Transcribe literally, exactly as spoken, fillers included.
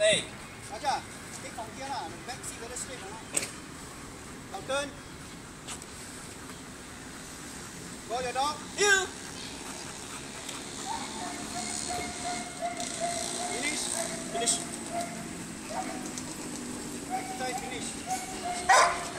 Stay. Acha, take from here lah. The back see whether straight or not. Now turn. Go your dog. You. Finish. Finish. Exercise finish.